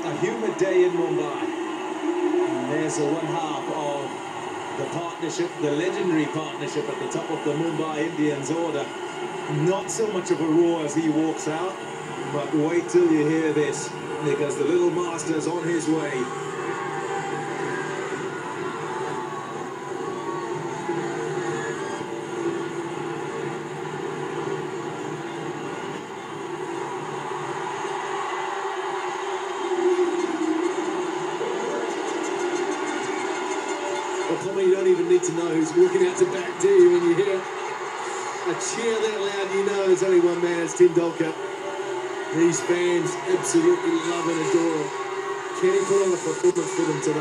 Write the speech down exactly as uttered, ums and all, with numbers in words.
A humid day in Mumbai. And there's the one half of the partnership, the legendary partnership at the top of the Mumbai Indians order. Not so much of a roar as he walks out, but wait till you hear this, because the little master's on his way. Well, Tommy, you don't even need to know who's walking out to bat, do you, when you hear a cheer that loud? You know there's only one man, it's Tendulkar. These fans absolutely love and adore him. Can he put on a performance for them tonight?